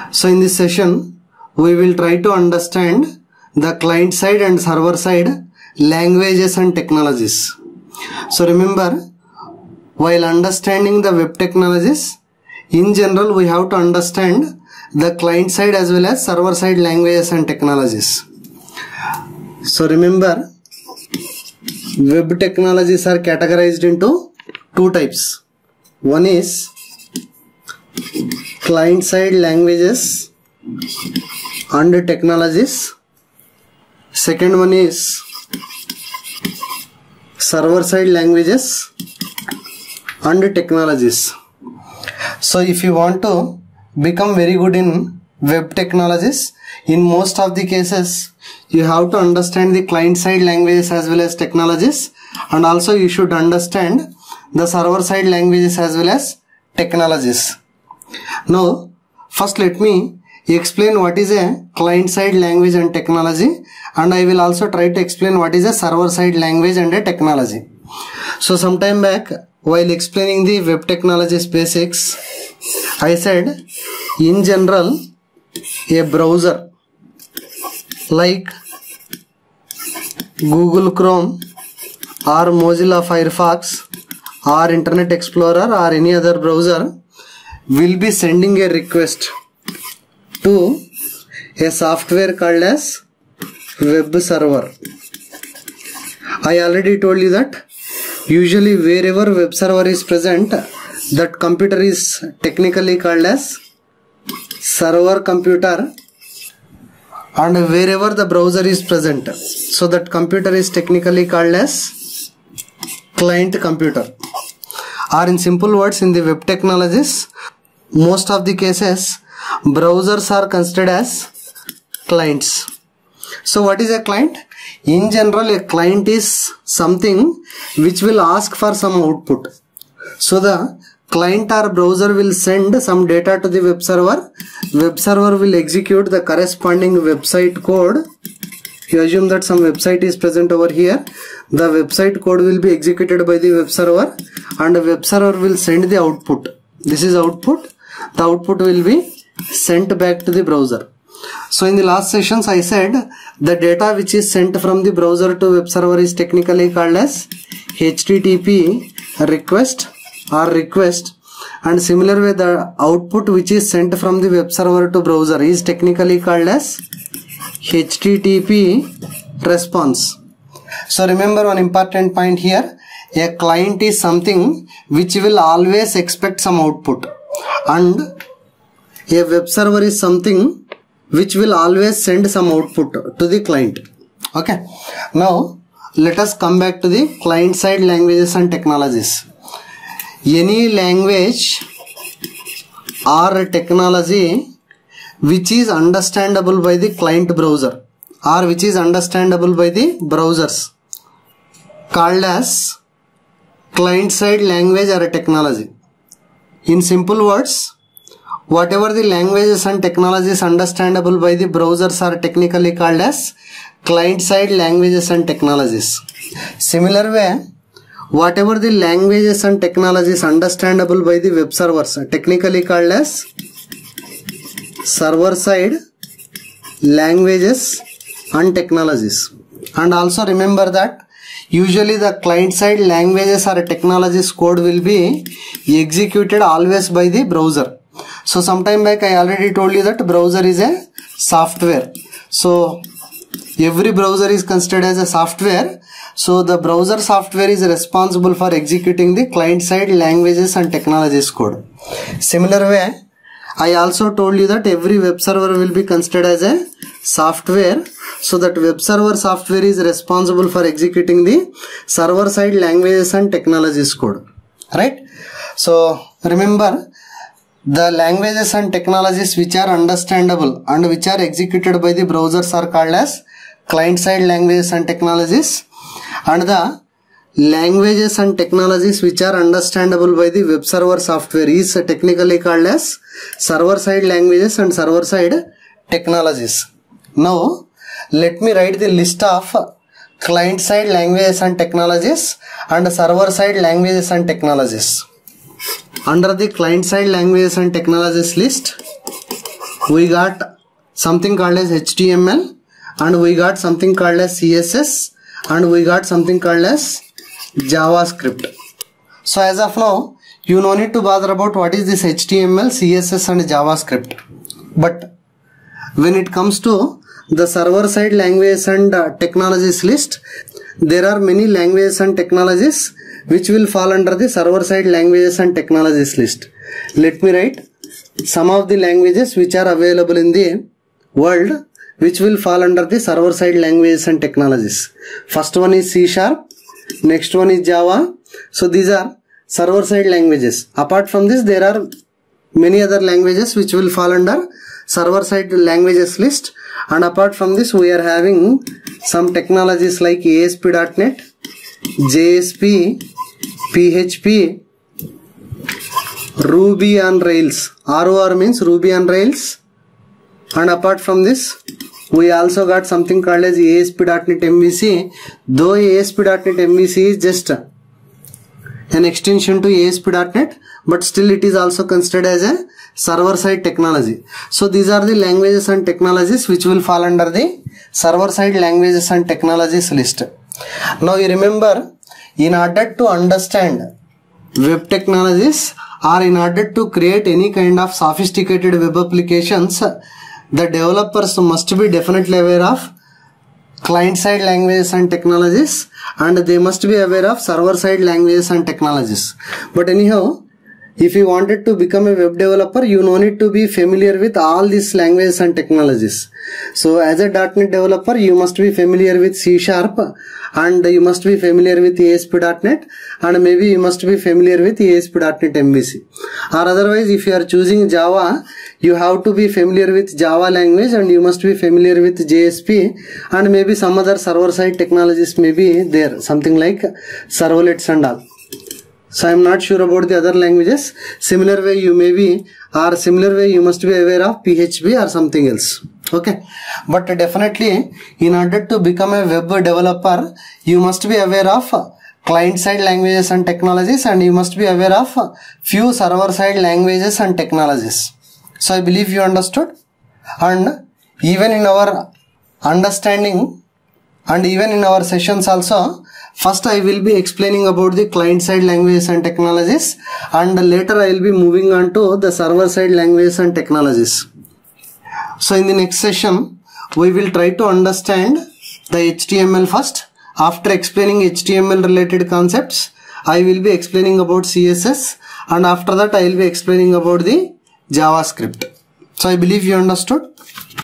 So in this session, we will try to understand the client side and server side languages and technologies. So remember, while understanding the web technologies, in general we have to understand the client side as well as server side languages and technologies. So remember, web technologies are categorized into two types. One is client side languages and technologies. Second one is server side languages and technologies. So if you want to become very good in web technologies, in most of the cases you have to understand the client side languages as well as technologies, and also you should understand the server side languages as well as technologies. Now first let me explain what is a client side language and technology, and I will also try to explain what is a server side language and a technology. So some time back, while explaining the web technologies basics, I said in general a browser like Google Chrome or Mozilla Firefox or Internet Explorer or any other browser will be sending a request to a software called as web server. I already told you that usually wherever web server is present, that computer is technically called as server computer, and wherever the browser is present, so that computer is technically called as client computer. Or in simple words, in the web technologies, most of the cases browsers are considered as clients. So what is a client? In general, a client is something which will ask for some output. So the client or browser will send some data to the web server. Web server will execute the corresponding website code. You assume that some website is present over here. The website code will be executed by the web server, and the web server will send the output. This is output. The output will be sent back to the browser. So in the last sessions I said the data which is sent from the browser to web server is technically called as HTTP request or request, and similar way the output which is sent from the web server to browser is technically called as HTTP response. So remember one important point here, a client is something which will always expect some output, and a web server is something which will always send some output to the client. Okay, now let us come back to the client side languages and technologies. Any language or technology which is understandable by the client browser or which is understandable by the browsers called as client side language or technology. In simple words, whatever the languages and technologies understandable by the browsers are technically called as client side languages and technologies. Similar way, whatever the languages and technologies understandable by the web servers are technically called as server side languages and technologies. And also remember that usually the client side languages or technologies code will be executed always by the browser. So some time back I already told you that browser is a software. So every browser is considered as a software. So the browser software is responsible for executing the client side languages and technologies code. Similar way, I also told you that every web server will be considered as a software. So that web server software is responsible for executing the server side languages and technologies code. Right? So remember, the languages and technologies which are understandable and which are executed by the browsers are called as client side languages and technologies, and the languages and technologies which are understandable by the web server software is technically called as server side languages and server side technologies. Now let me write the list of client side languages and technologies and server side languages and technologies. Under the client side languages and technologies list, we got something called as HTML, and we got something called as CSS, and we got something called as JavaScript. So as of now, you no need to bother about what is this HTML, CSS and JavaScript. But when it comes to the server side languages and technologies list, there are many languages and technologies which will fall under the server side languages and technologies list. Let me write some of the languages which are available in the world which will fall under the server side languages and technologies. First one is C#, next one is Java. So these are server side languages. Apart from this, there are many other languages which will fall under server side languages list, and apart from this we are having some technologies like ASP.NET, JSP, PHP, Ruby on Rails. ROR means Ruby on Rails. And apart from this, we also got something called as ASP.NET MVC. Though ASP.NET MVC is just an extension to ASP.NET, but still it is also considered as a server side technology. So these are the languages and technologies which will fall under the server side languages and technologies list. Now you remember, in order to understand web technologies, or in order to create any kind of sophisticated web applications, the developers must be definitely aware of client side languages and technologies, and they must be aware of server side languages and technologies. But anyhow, if you wanted to become a web developer, you no need to be familiar with all these languages and technologies. So as a .NET developer, you must be familiar with C#, and you must be familiar with ASP.NET, and maybe you must be familiar with ASP.NET MVC. Or otherwise, if you are choosing Java, you have to be familiar with Java language, and you must be familiar with JSP, and maybe some other server side technologies may be there, something like servlets and all. So I am not sure about the other languages. Similar way you may be, or similar way you must be aware of PHP or something else. Okay, but definitely in order to become a web developer, you must be aware of client side languages and technologies, and you must be aware of few server side languages and technologies. So I believe you understood. And even in our understanding, and even in our sessions also, first I will be explaining about the client side languages and technologies, and later I will be moving on to the server side languages and technologies. So in the next session, we will try to understand the HTML first. After explaining HTML related concepts, I will be explaining about CSS, and after that I will be explaining about the JavaScript. So I believe you understood.